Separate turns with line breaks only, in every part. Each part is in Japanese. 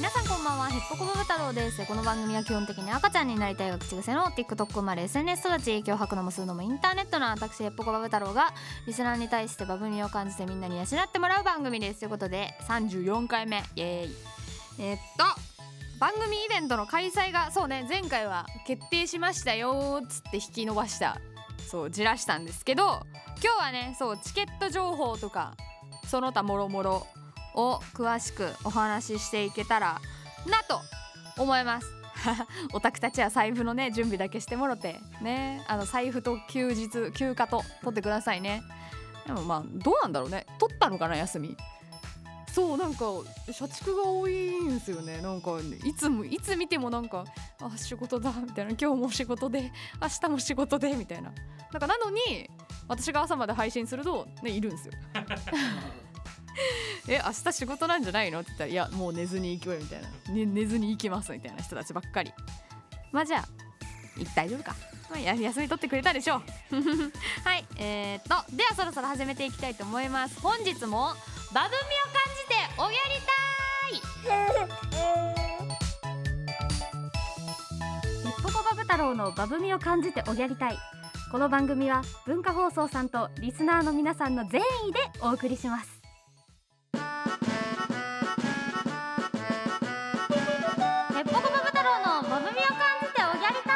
皆さんこんばんは、ヘッポコバブ太郎です。この番組は基本的に赤ちゃんになりたいが口癖の TikTok 生まれ SNS 育ち、影響を吐くのも吸うのもインターネットの私ヘッポコバブ太郎がリスナーに対してバブみを感じてみんなに養ってもらう番組です。ということで34回目イエーイ。番組イベントの開催がそうね、前回は決定しましたよっつって引き延ばした、そうじらしたんですけど、今日はね、そうチケット情報とかその他もろもろを詳しくお話ししていけたらなと思いますオタクたちは財布のね準備だけしてもろてね、財布と休暇と取ってくださいね。でもまあどうなんだろうね、取ったのかな休み。そうなんか社畜が多いんですよね。なんかいつ見てもなんか仕事だみたいな、今日も仕事で明日も仕事でみたいな、なんかなのに私が朝まで配信するとねいるんですよ明日仕事なんじゃないのって言ったら、いやもう寝ずに行くよみたいな、寝ずに行きますみたいな人たちばっかり。まあじゃあ大丈夫か、まあ、休み取ってくれたでしょうはいではそろそろ始めていきたいと思います。本日もバブみを感じておやりたいヘッポコバブ太郎のバブみを感じておやりたい。この番組は文化放送さんとリスナーの皆さんの善意でお送りします。ヘッポコバブ太郎のバブみを感じておやりた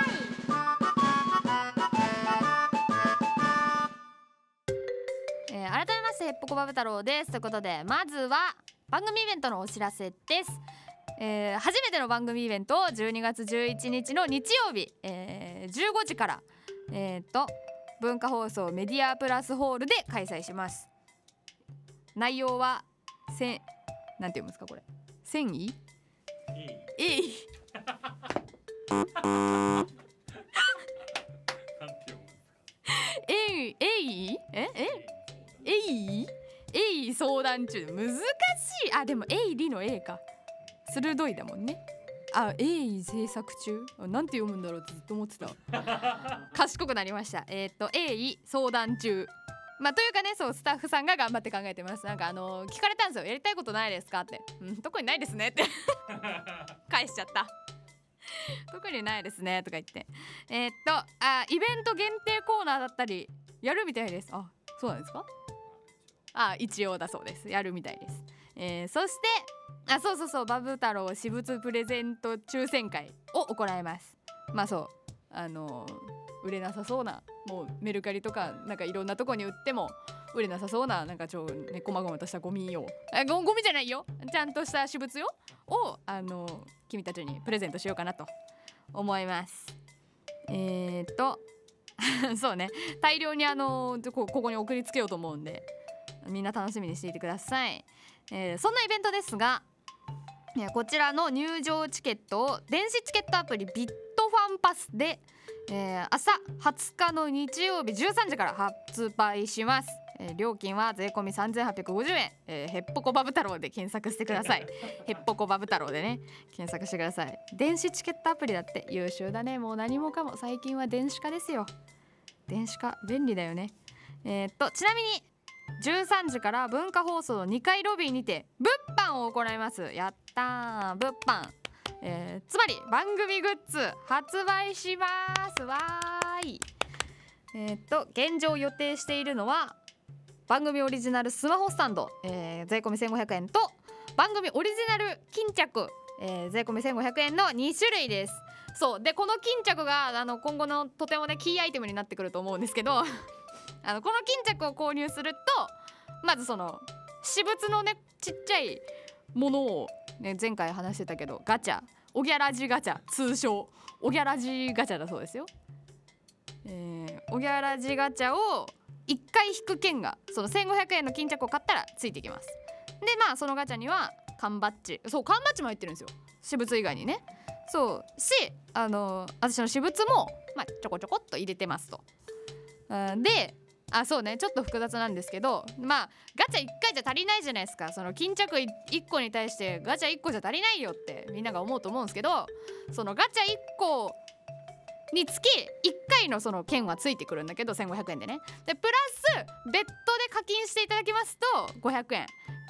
い。改めましてヘッポコバブ太郎です。ということでまずは番組イベントのお知らせです。初めての番組イベントを12月11日の日曜日、15時から文化放送メディアプラスホールで開催します。内容はなんて読むんですかこれ、繊維えい相談中、難しい。でもエイリの A か、鋭いだもんね。エイ制作中、なんて読むんだろうってずっと思ってた賢くなりました。エイ相談中、というかね、そうスタッフさんが頑張って考えてます。なんか聞かれたんですよ、やりたいことないですかって、特にないですねって返しちゃった特にないですねとか言って、イベント限定コーナーだったりやるみたいです。そうなんですか。一応だそうです、やるみたいです。そしてそうバブ太郎私物プレゼント抽選会を行います。売れなさそうな、もうメルカリとかなんかいろんなとこに売っても売れなさそうな、なんかこまごまとしたゴミをゴミじゃないよ、ちゃんとした私物よを君たちにプレゼントしようかなと思います。そうね、大量にここに送りつけようと思うんでみんな楽しみにしていてください。そんなイベントですが、こちらの入場チケットを電子チケットアプリビットファンパスで、朝20日の日曜日13時から発売します。料金は税込み3850円、ヘッポコバブ太郎で検索してくださいヘッポコバブ太郎でね検索してください。電子チケットアプリだって優秀だね。もう何もかも最近は電子化ですよ。電子化便利だよね。ちなみに13時から文化放送の2階ロビーにて物販を行います。やったー、物販、つまり番組グッズ発売しますわーい。現状予定しているのは番組オリジナルスマホスタンド、税込み1500円と番組オリジナル巾着、税込み1500円の2種類です。そうで、この巾着が今後のとてもねキーアイテムになってくると思うんですけどこの巾着を購入するとまずその私物のねちっちゃいものを、ね、前回話してたけどガチャ、おぎゃらじガチャ、通称おぎゃらじガチャだそうですよ。おぎゃらじガチャを1回引く券がその1500円の巾着を買ったらついてきます。でそのガチャには缶バッジ、そう缶バッジも入ってるんですよ、私物以外にね。そうし私の私物も、ちょこちょこっと入れてますと。でそうね、ちょっと複雑なんですけど、ガチャ1回じゃ足りないじゃないですか。その巾着1個に対してガチャ1個じゃ足りないよってみんなが思うと思うんですけど、そのガチャ1個につき1回のその券はついてくるんだけど1500円でね。でプラス別途で課金していただきますと500円、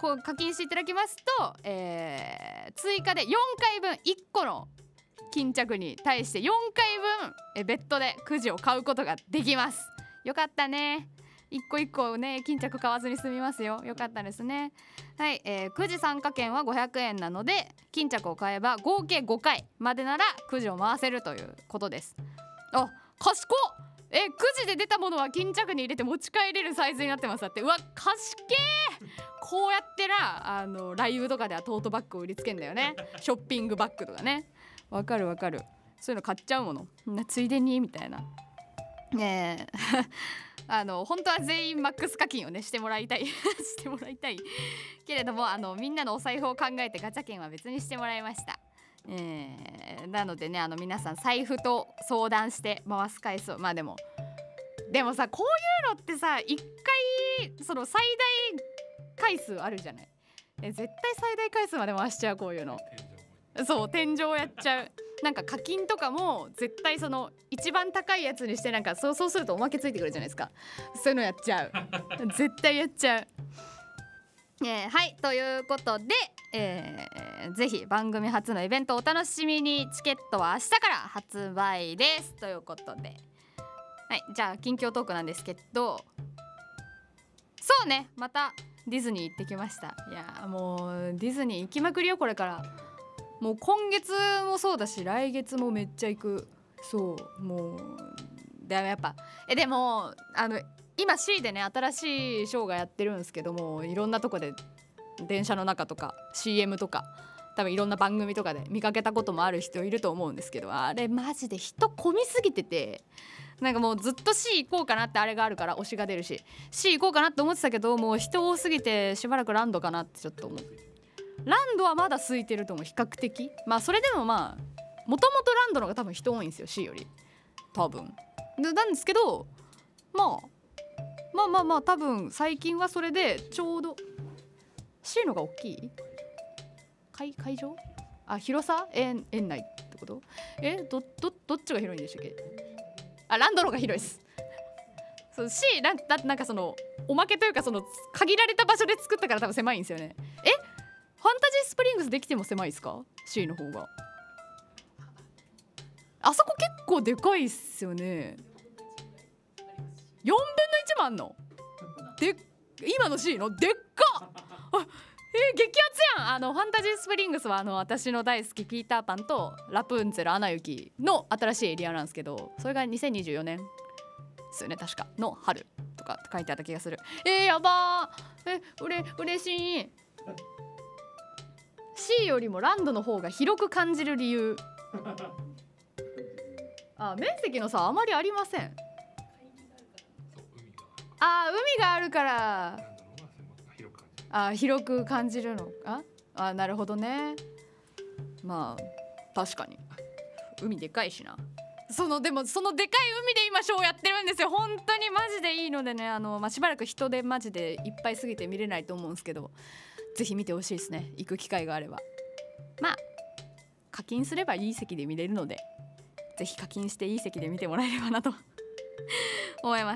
こう課金していただきますと、追加で4回分1個の巾着に対して4回分別途でくじを買うことができます。よかったね。一個一個ね巾着買わずに済みますよ。よかったですね。はい、くじ参加券は500円なので巾着を買えば合計5回までならくじを回せるということです。あ、賢っ。くじで出たものは巾着に入れて持ち帰れるサイズになってます。だって、うわ賢え。こうやってなライブとかではトートバッグを売りつけんだよね。ショッピングバッグとかね。わかるわかる。そういうの買っちゃうものついでにみたいなねえ本当は全員マックス課金をねしてもらいたいしてもらいたいけれどもみんなのお財布を考えてガチャ券は別にしてもらいました。なのでね皆さん財布と相談して回す回数でもさこういうのってさ一回その最大回数あるじゃない。絶対最大回数まで回しちゃう。こういうのそう天井やっちゃう。なんか課金とかも絶対その一番高いやつにしてなんかそうするとおまけついてくるじゃないですか。そういうのやっちゃう絶対やっちゃう。はいということで、ぜひ番組初のイベントお楽しみに。チケットは明日から発売ですということで、はい、じゃあ近況トークなんですけど、そうねまたディズニー行ってきました。いやもうディズニー行きまくりよこれから。もう今月もそうだし来月もめっちゃ行く。そうもうでもやっぱでも今 C でね新しいショーがやってるんですけども、いろんなとこで電車の中とか CM とか多分いろんな番組とかで見かけたこともある人いると思うんですけど、あれマジで人混みすぎててなんかもうずっと C 行こうかなって、あれがあるから推しが出るし C 行こうかなって思ってたけど、もう人多すぎてしばらくランドかなってちょっと思う。ランドはまだ空いてると思う比較的。それでももともとランドの方が多分人多いんですよ C より多分なんですけど、まあ多分最近はそれでちょうど C のが大きい会場広さ園内ってこと。どっちが広いんでしたっけ。ランドの方が広いです。そう C なんかそのおまけというかその限られた場所で作ったから多分狭いんですよね。ファンタジースプリングスできても狭いですか C の方が。あそこ結構でかいっすよね。4分の1もあんので今の C のでっか激アツやん。ファンタジースプリングスは私の大好きピーターパンとラプンツェルアナ雪の新しいエリアなんですけど、それが2024年ですよね確かの春とか書いてあった気がする。やばー。嬉しい。C よりもランドの方が広く感じる理由面積の差あまりありません。海があるから広く感じるのか。なるほどね。確かに海でかいしな。でもそのでかい海で今ショーやってるんですよ。本当にマジでいいのでねしばらく人でマジでいっぱいすぎて見れないと思うんですけど、ぜひ見てほしいですね。行く機会があれば。課金すればいい席で見れるので、ぜひ課金していい席で見てもらえればなと思います。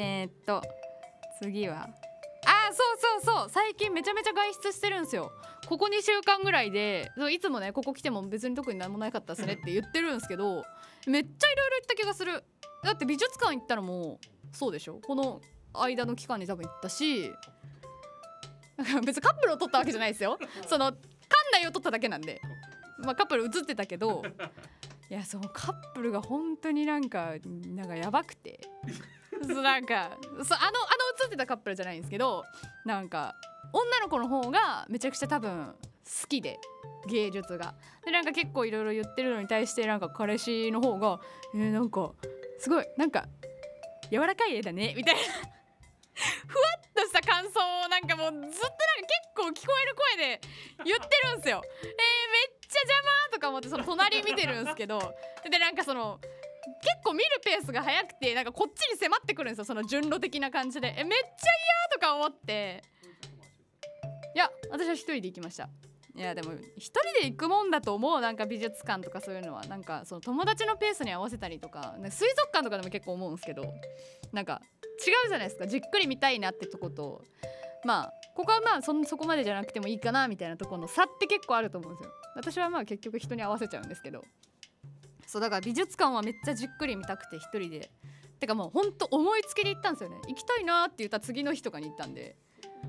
次はそう最近めちゃめちゃ外出してるんですよ。ここ2週間ぐらいでいつもねここ来ても別に特に何もなかったですねって言ってるんですけど、めっちゃいろいろ行った気がする。だって美術館行ったのもそうでしょ。この間の期間に多分行ったし別にカップルを撮ったわけじゃないですよ。その館内を撮っただけなんで、カップル映ってたけどいやそのカップルが本当になんかやばくて映ってたカップルじゃないんですけど、なんか女の子の方がめちゃくちゃ多分好きで芸術がでなんか結構いろいろ言ってるのに対してなんか彼氏の方がなんかすごいなんか柔らかい絵だねみたいなふわっとした感想をなんかもうずっとなんか結構聞こえる声で言ってるんですよ。めっちゃ邪魔とか思ってその隣見てるんですけどでなんかその結構見るペースが速くてなんかこっちに迫ってくるんですよ。その順路的な感じでめっちゃ嫌とか思って、いや私は一人で行きました。いやでも一人で行くもんだと思う。なんか美術館とかそういうのはなんかその友達のペースに合わせたりとか水族館とかでも結構思うんですけど、なんか違うじゃないですか。じっくり見たいなってとことまあここはまあそこまでじゃなくてもいいかなみたいなところの差って結構あると思うんですよ。私はまあ結局人に合わせちゃうんですけど、そうだから美術館はめっちゃじっくり見たくて一人で、てかもうほんと思いつきで行ったんですよね。行きたいなって言った次の日とかに行ったんで、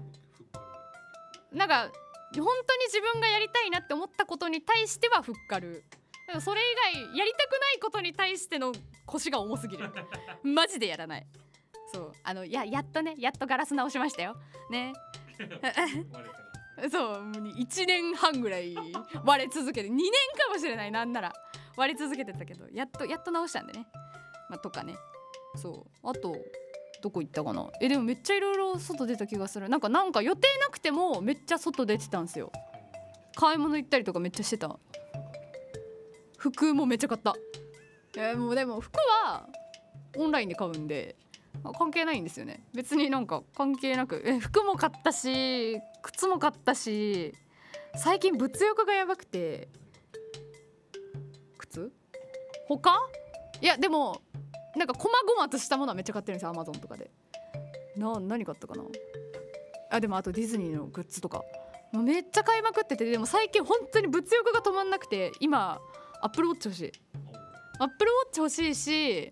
なんか本当に自分がやりたいなって思ったことに対してはふっかる。でもそれ以外やりたくないことに対しての腰が重すぎるマジでやらない。そうやっとガラス直しましたよねそう1年半ぐらい割れ続けて2年かもしれない、なんなら割れ続けてたけどやっと直したんでね、まあ、とかね。そうあとどこ行ったかな。でもめっちゃいろいろ外出た気がする。なんか予定なくてもめっちゃ外出てたんですよ。買い物行ったりとかめっちゃしてた。服もめっちゃ買った。もうでも服はオンラインで買うんで関係ないんですよね。別になんか関係なく服も買ったし靴も買ったし、最近物欲がやばくて。靴他いやでもなんか細々としたものはめっちゃ買ってるんですよ、アマゾンとかで。何買ったかな。でもあとディズニーのグッズとかもうめっちゃ買いまくってて、でも最近本当に物欲が止まんなくて、今アップルウォッチ欲しい。アップルウォッチ欲しいし、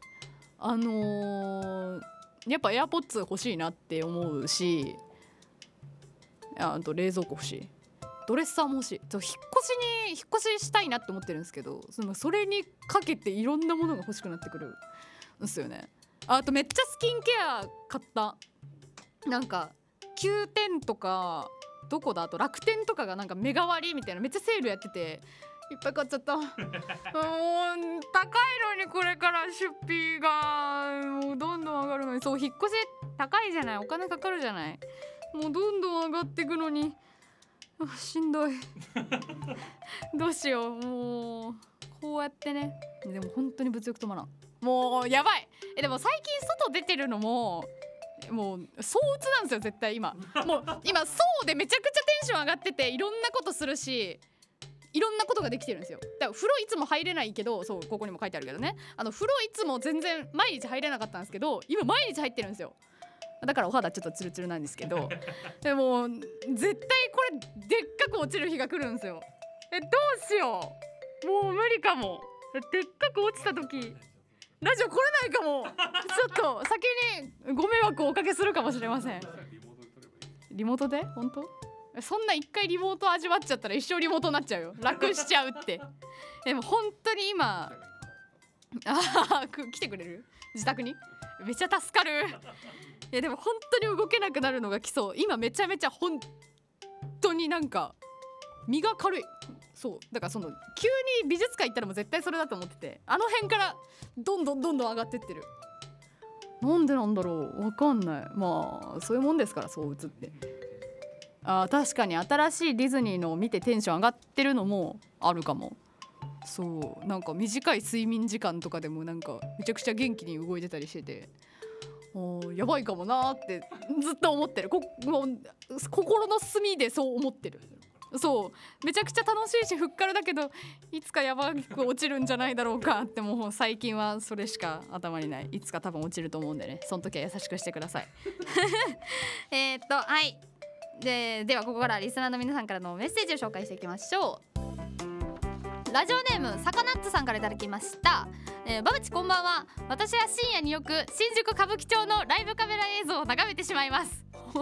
やっぱエアポッツ欲しいなって思うし、あと冷蔵庫欲しい。ドレッサーも欲しい。引っ越ししたいなって思ってるんですけど、それにかけていろんなものが欲しくなってくるんですよね。あとめっちゃスキンケア買った。なんか9点とかどこだ、あと楽天とかがなんかメガ割りみたいなめっちゃセールやってていっぱい買っちゃったもう高いのにこれから出費がもうどんどん上がるのに。そう引っ越し高いじゃない、お金かかるじゃない、もうどんどん上がっていくのにしんどいどうしよう。もうこうやってね、でも本当に物欲止まらん、もうやばい。でも最近外出てるのもう躁鬱なんですよ絶対。今そうでめちゃくちゃテンション上がってて、いろんなことするしいろんなことができてるんですよ。だから風呂いつも入れないけど、そうここにも書いてあるけどね、風呂いつも全然毎日入れなかったんですけど、今毎日入ってるんですよ。だからお肌ちょっとツルツルなんですけどでも絶対これでっかく落ちる日が来るんですよ。どうしよう、もう無理かも。でっかく落ちた時ラジオ来れないかも。ちょっと先にご迷惑をおかけするかもしれません。リモートで本当？そんな一回リモート味わっちゃったら一生リモートになっちゃうよ。楽しちゃうってでも本当に今来てくれる自宅にめっちゃ助かる。いやでも本当に動けなくなるのが来そう。今めちゃめちゃ本当になんか身が軽い。そうだから急に美術館行ったらもう絶対それだと思ってて、あの辺からどんどん上がってってる。なんでなんだろう、わかんない。まあそういうもんですから、そう映って。確かに新しいディズニーのを見てテンション上がってるのもあるかも。そうなんか短い睡眠時間とかでもなんかめちゃくちゃ元気に動いてたりしてて、やばいかもなってずっと思ってる。もう心の隅でそう思ってる。そうめちゃくちゃ楽しいしふっかるだけど、いつかやばく落ちるんじゃないだろうかって、もう最近はそれしか頭にない。いつか多分落ちると思うんでね、その時は優しくしてくださいはいではここからリスナーの皆さんからのメッセージを紹介していきましょう。ラジオネームサカナッツさんからいただきました。バブチこんばんは。私は深夜によく新宿歌舞伎町のライブカメラ映像を眺めてしまいます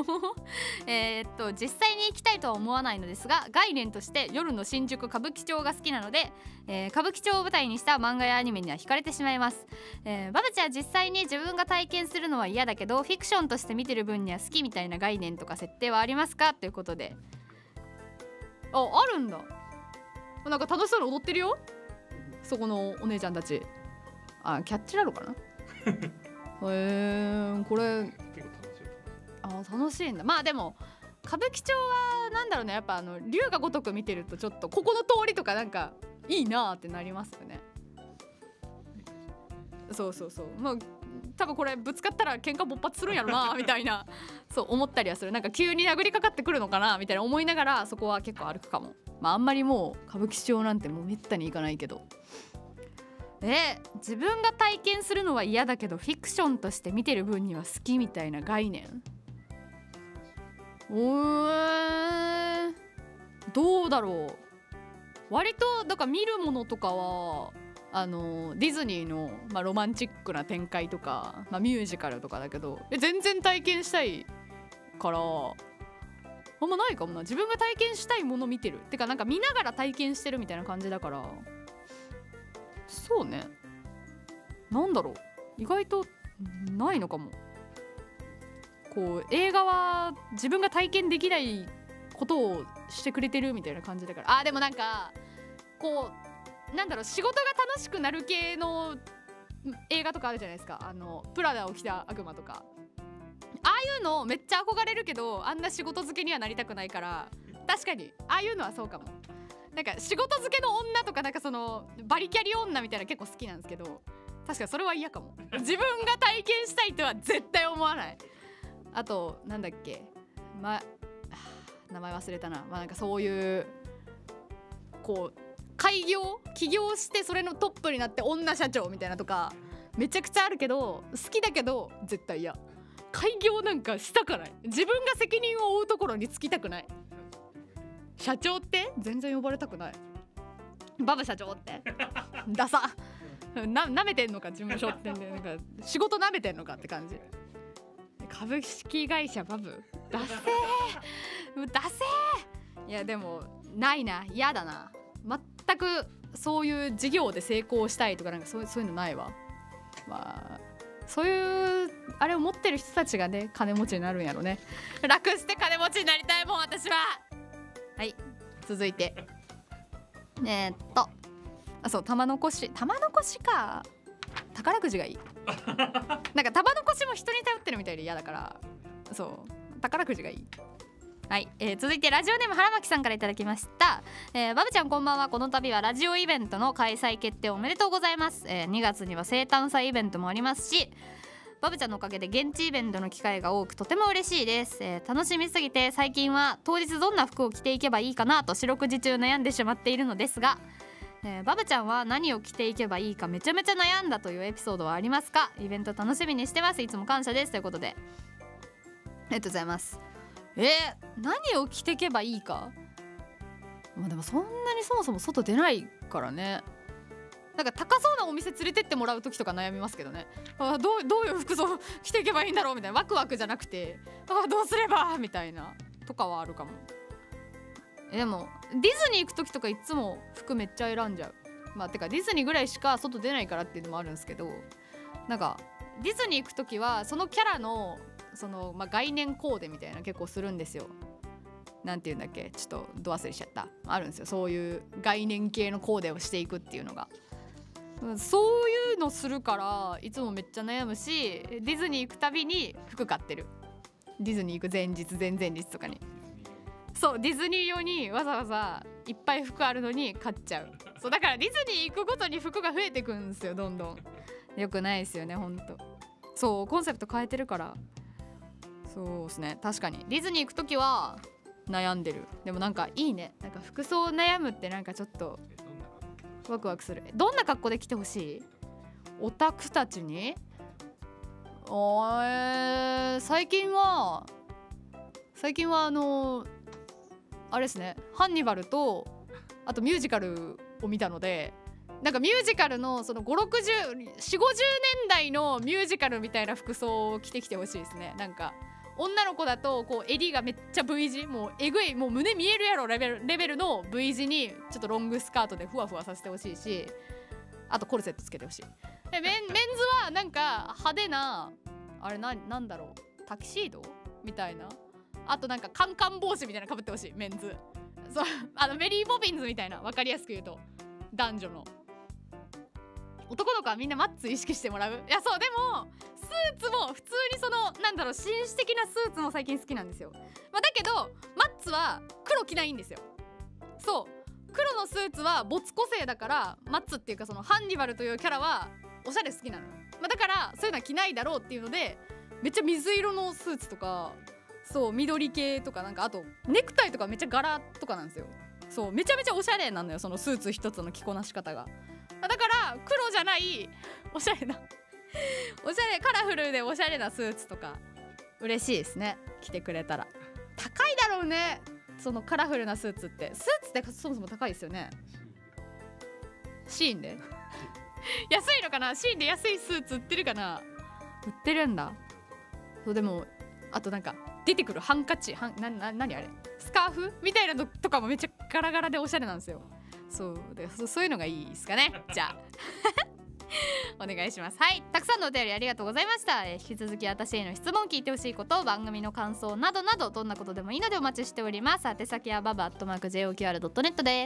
実際に行きたいとは思わないのですが、概念として夜の新宿歌舞伎町が好きなので、歌舞伎町を舞台にした漫画やアニメには惹かれてしまいます。バブチは実際に自分が体験するのは嫌だけどフィクションとして見てる分には好きみたいな概念とか設定はありますかということで。あるんだ。なんか楽しそうに踊ってるよ、そこのお姉ちゃんたち。キャッチなのかなこれ楽しいんだ。まあでも歌舞伎町はなんだろうね、やっぱ龍が如く見てるとちょっとここの通りとかなんかいいなってなりますよね。そうまあ多分これぶつかったら喧嘩勃発するんやろなみたいなそう思ったりはする。なんか急に殴りかかってくるのかなみたいな思いながらそこは結構歩くかも。まああんまりもう歌舞伎町なんてもうめったに行かないけど、自分が体験するのは嫌だけどフィクションとして見てる分には好きみたいな概念。 どうだろう。割とだから見るものとかはディズニーの、ロマンチックな展開とか、ミュージカルとかだけど全然体験したいからあんまないかもな。自分が体験したいもの見てるてかなんか見ながら体験してるみたいな感じだから、そうね、なんだろう、意外とないのかも。こう映画は自分が体験できないことをしてくれてるみたいな感じだから。でもなんかこうなんだろう、仕事が楽しくなる系の映画とかあるじゃないですか。プラダを着た悪魔とか、ああいうのめっちゃ憧れるけど、あんな仕事漬けにはなりたくないから、確かにああいうのはそうかも。なんか仕事漬けの女とか、なんかそのバリキャリ女みたいな結構好きなんですけど、確かにそれは嫌かも。自分が体験したいとは絶対思わない。あとなんだっけ、名前忘れたな。なんかそういうこう起業してそれのトップになって女社長みたいなとかめちゃくちゃあるけど、好きだけど絶対嫌。開業なんかしたくない。自分が責任を負うところに就きたくない。社長って全然呼ばれたくない。バブ社長ってダサなめてんのか事務所ってんで、なんか仕事なめてんのかって感じ。株式会社バブダセーダセー。いやでもないな、嫌だな。全くそういう事業で成功したいとかなんかそういうのないわ。そういうあれを持ってる人たちがね金持ちになるんやろね。楽して金持ちになりたいもん私は。はい、続いてそう玉のこしか宝くじがいいなんか玉のこしも人に頼ってるみたいで嫌だから、そう宝くじがいい。はい、続いてラジオネーム原巻さんからいただきました。バブちゃんこんばんは。この度はラジオイベントの開催決定おめでとうございます。2月には生誕祭イベントもありますし、バブちゃんのおかげで現地イベントの機会が多くとても嬉しいです。楽しみすぎて最近は当日どんな服を着ていけばいいかなと四六時中悩んでしまっているのですが、バブちゃんは何を着ていけばいいかめちゃめちゃ悩んだというエピソードはありますか？イベント楽しみにしてます。いつも感謝です。ということでありがとうございます。何を着てけばいいか、でもそんなにそもそも外出ないからね。なんか高そうなお店連れてってもらう時とか悩みますけどね。どういう服装着ていけばいいんだろうみたいな、ワクワクじゃなくてどうすればみたいなとかはあるかも。でもディズニー行く時とかいつも服めっちゃ選んじゃう。てかディズニーぐらいしか外出ないからっていうのもあるんですけど、なんかディズニー行く時はそのキャラの概念コーデみたいな結構するんですよ。なんていうんだっけ、ちょっとど忘れしちゃった。あるんですよ、そういう概念系のコーデをしていくっていうのが。そういうのするからいつもめっちゃ悩むし、ディズニー行くたびに服買ってる。ディズニー行く前日前々日とかに、そうディズニー用にわざわざいっぱい服あるのに買っちゃう。そうだからディズニー行くごとに服が増えてくんですよ、どんどん。よくないですよねほんと。そうコンセプト変えてるから。そうですね、確かにディズニー行くときは悩んでる。でもなんかいいね、なんか服装悩むってなんかちょっとワクワクする。どんな格好で来てほしい？オタクたちに最近はあれですね、ハンニバルとあとミュージカルを見たので、なんかミュージカルのその40、50年代のミュージカルみたいな服装を着てきてほしいですね。なんか女の子だとこう襟がめっちゃ V 字、もうえぐい、もう胸見えるやろレベルの V 字にちょっとロングスカートでふわふわさせてほしいし、あとコルセットつけてほしい。でメンズはなんか派手なあれなんだろう、タキシードみたいな、あとなんかカンカン帽子みたいなの被ってほしいメンズ。そうメリーポピンズみたいな、分かりやすく言うと男女の。男の子はみんなマッツ意識してもらう。いやそう、でもスーツも普通になんだろう、紳士的なスーツも最近好きなんですよ。だけどマッツは黒着ないんですよ。そう黒のスーツは没個性だから、マッツっていうかハンニバルというキャラはおしゃれ好きなの。だからそういうのは着ないだろうっていうので、めっちゃ水色のスーツとか、そう緑系とか、なんかあとネクタイとかめっちゃ柄とかなんですよ。そうめちゃめちゃおしゃれなのよ、そのスーツ一つの着こなし方が。だから黒じゃないおしゃれカラフルでおしゃれなスーツとか嬉しいですね、着てくれたら。 高いだろうね、そのカラフルなスーツって。スーツってそもそも高いですよね。シーンで安いのかな。シーンで安いスーツ売ってるかな。売ってるんだ。そうでもあとなんか出てくるハンカチ何あれスカーフみたいなのとかもめっちゃガラガラでおしゃれなんですよ。そうでそういうのがいいですかね。じゃあお願いします。はい、たくさんのお便りありがとうございました。引き続き私への質問、聞いてほしいこと、番組の感想などなどどんなことでもいいのでお待ちしております。宛先はbaba@joqr.net です。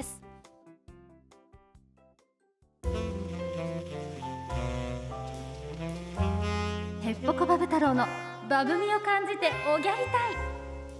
ヘッポコバブ太郎のバブみを感じておぎゃりたい。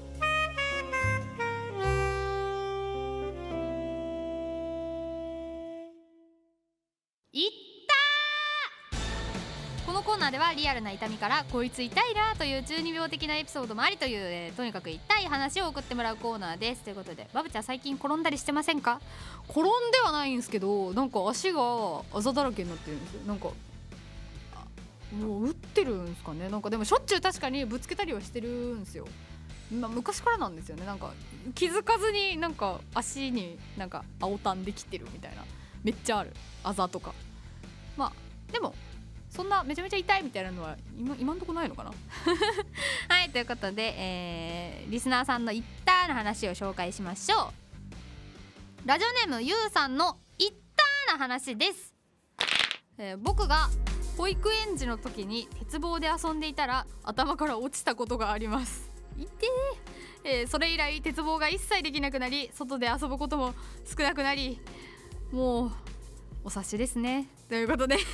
いったー。このコーナーではリアルな痛みからこいつ痛いなという12秒的なエピソードもありという、とにかく痛い話を送ってもらうコーナーです。ということでバブちゃん最近転んだりしてませんか？転んではないんですけど、なんか足があざだらけになってるんですよ。なんかもう打ってるんですかね。なんかでもしょっちゅう確かにぶつけたりはしてるんですよ。昔からなんですよね。なんか気づかずになんか足になんか青たんできてるみたいな、めっちゃあるあざとか。まあでもそんなめちゃめちゃ痛いみたいなのは今んとこないのかなはい、ということで、リスナーさんの「いった」の話を紹介しましょう。ラジオネームゆうさんの「いった」な話です。僕が保育園児の時に鉄棒で遊んでいたら頭から落ちたことがあります。痛え。それ以来鉄棒が一切できなくなり、外で遊ぶことも少なくなり、もうお察しですね。ということでい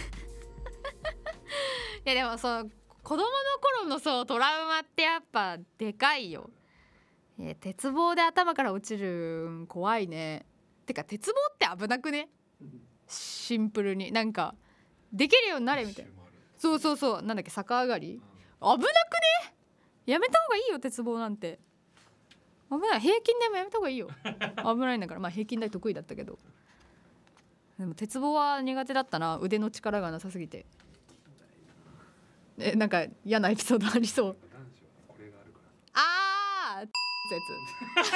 やでもそう子供の頃のそうトラウマってやっぱでかいよ。鉄棒で頭から落ちる怖いね。てか鉄棒って危なくね。シンプルになんかできるようになれみたいな。そうなんだっけ、逆上がり危なくね。やめた方がいいよ鉄棒なんて。危ない。平均台もやめた方がいいよ危ないんだから。まあ平均台得意だったけど、でも鉄棒は苦手だったな。腕の力がなさすぎて。なんか嫌なエピソードありそう。あーやつ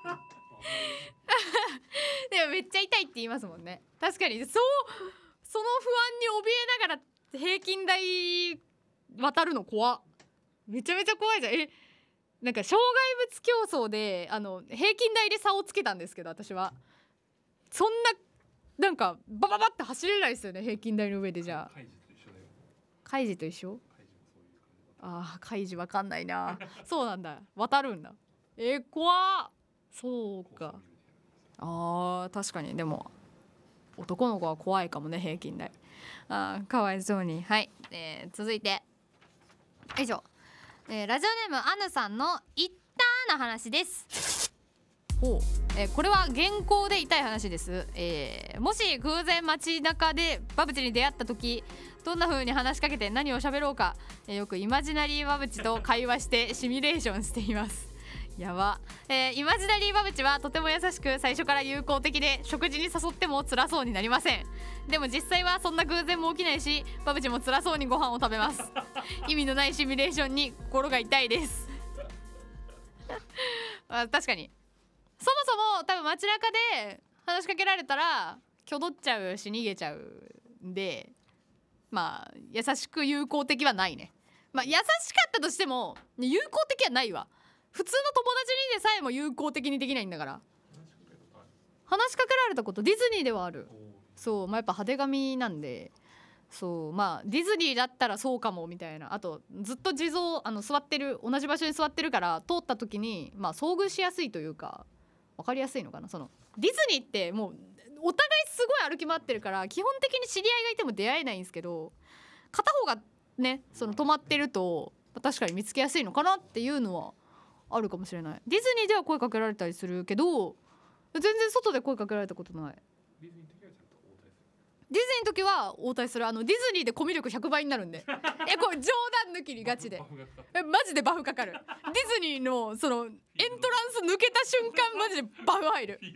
でもめっちゃ痛いって言いますもんね。確かにその不安に怯えながら平均台渡るの怖っ。めちゃめちゃ怖いじゃん。なんか障害物競争で平均台で差をつけたんですけど、私はそんななんかバババって走れないですよね、平均台の上で。じゃあカイジと一緒。あーカイジわかんないなそうなんだ、渡るんだ。怖っ。そうか。確かに。でも男の子は怖いかもね、平均台。かわいそうに。はい、続いて以上、ラジオネームアヌさんの「いった」な話です。これは原稿で痛い話です。もし偶然街中でバブチに出会った時、どんな風に話しかけて何を喋ろうか、よくイマジナリーバブチと会話してシミュレーションしています。やば。イマジナリーバブチはとても優しく最初から友好的で、食事に誘っても辛そうになりません。でも実際はそんな偶然も起きないし、バブチも辛そうにご飯を食べます意味のないシミュレーションに心が痛いです確かにそもそも多分街中で話しかけられたら挙動っちゃうし逃げちゃうんで、まあ優しく友好的はないね。まあ優しかったとしても友好的はないわ。普通の友達にでさえも友好的にできないんだから。話しかけられたことディズニーではある。そう、まあ、やっぱ派手髪なんで、そうまあディズニーだったらそうかもみたいな。あとずっと地蔵座ってる同じ場所に座ってるから通った時にまあ遭遇しやすいというか分かりやすいのかな。そのディズニーってもうお互いすごい歩き回ってるから基本的に知り合いがいても出会えないんですけど、片方がねその止まってると確かに見つけやすいのかなっていうのはあるかもしれない。ディズニーでは声かけられたりするけど全然外で声かけられたことない。ディズニーの時は応対する。ディズニーでコミュ力100倍になるんでこれ冗談抜きにガチでマジでバフかかる。ディズニーのそのエントランス抜けた瞬間マジでバフ入る。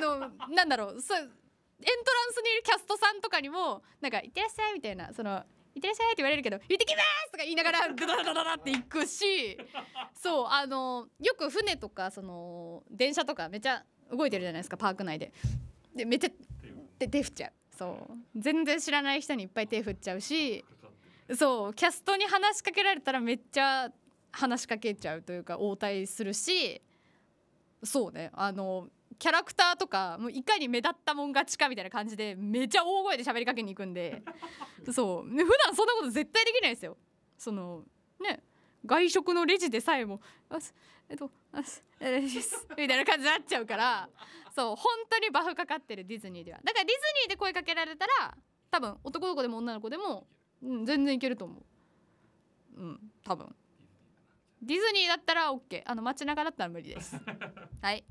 そうなんだろう、エントランスにいるキャストさんとかにもなんかいってらっしゃいみたいな、そのいってらっしゃいって言われるけど行ってきますとか言いながらダダダダダって行くし、そうよく船とかその電車とかめっちゃ動いてるじゃないですか、パーク内で。でめっちゃ手振っちゃう。そう全然知らない人にいっぱい手振っちゃうし、そうキャストに話しかけられたらめっちゃ話しかけちゃうというか応対するし、そうねキャラクターとかもういかに目立ったもん勝ちかみたいな感じでめっちゃ大声で喋りかけに行くんでそう普段そんなこと絶対できないですよ。そのね外食のレジでさえもみたいな感じになっちゃうから、そう本当にバフかかってるディズニーでは。だからディズニーで声かけられたら多分男の子でも女の子でも、全然いけると思う。多分ディズニーだったら OK、 街中だったら無理ですはい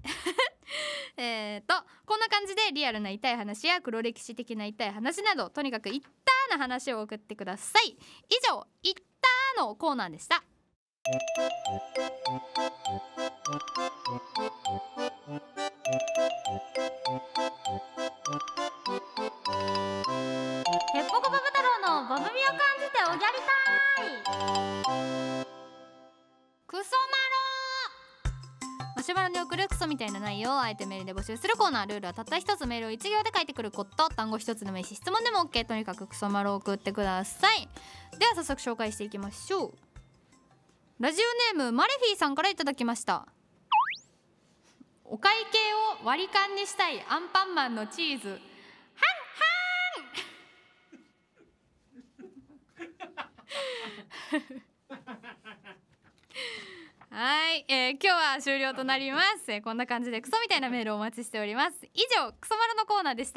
こんな感じでリアルな痛い話や黒歴史的な痛い話など、とにかくいったな話を送ってください。以上いったのコーナーでした。ヘッポコバブ太郎のバブみを感じておぎゃりたい。クソマシュマロに送るクソみたいな内容をあえてメールで募集するコーナー。ルールはたった一つ、メールを1行で書いてくること、単語一つでもいいし質問でも OK、 とにかくクソマロを送ってください。では早速紹介していきましょう。ラジオネームマレフィーさんからいただきました。お会計を割り勘にしたいアンパンマンのチーズ、はんはんはい、今日は終了となります。こんな感じでクソみたいなメールをお待ちしております。以上クソマロのコーナーでした。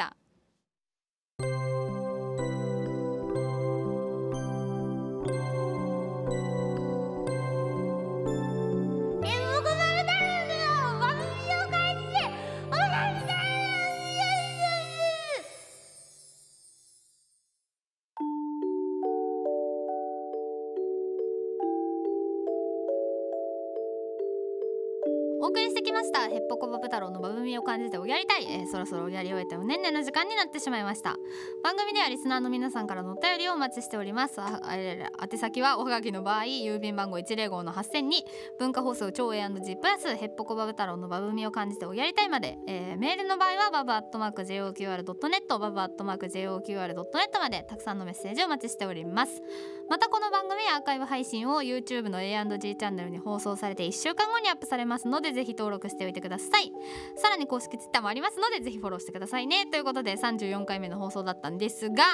お送りしてきましたヘッポコバブ太郎のバブみを感じておぎゃりたい、そろそろおぎゃり終えておねんねの時間になってしまいました。番組ではリスナーの皆さんからのお便りをお待ちしております。宛先はおはがきの場合郵便番号 105-8000 に文化放送超 A&G プラスヘッポコバブ太郎のバブみを感じておぎゃりたいまで、メールの場合はバブ@joqr.net バブ@joqr.net までたくさんのメッセージをお待ちしております。またこの番組アーカイブ配信を YouTube の A&G チャンネルに放送されて1週間後にアップされますので、ぜひ登録しておいてください。さらに公式 Twitter もありますのでぜひフォローしてくださいね。ということで34回目の放送だったんですが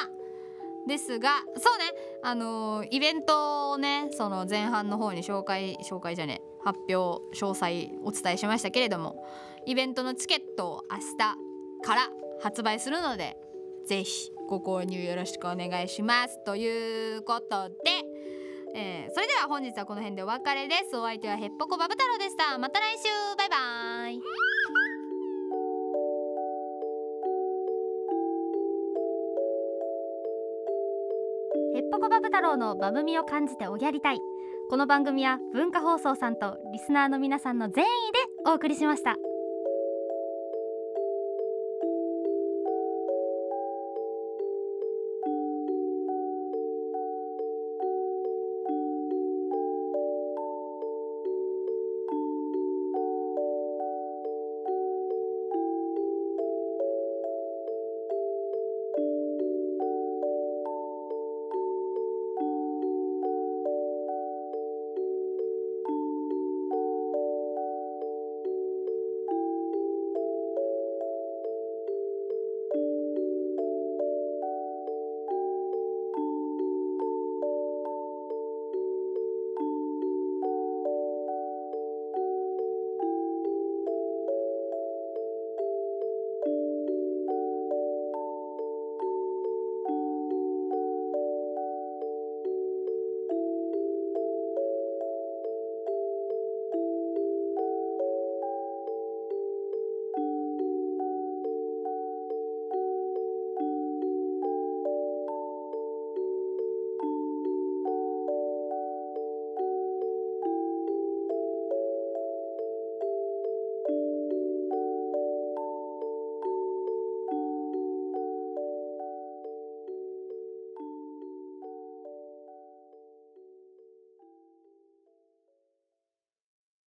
そうね、イベントをねその前半の方に発表詳細お伝えしましたけれども、イベントのチケットを明日から発売するのでぜひご購入よろしくお願いしますということで、それでは本日はこの辺でお別れです。お相手はヘッポコバブ太郎でした。また来週、バイバイ。ヘッポコバブ太郎のバブみを感じておぎゃりたい。この番組は文化放送さんとリスナーの皆さんの善意でお送りしました。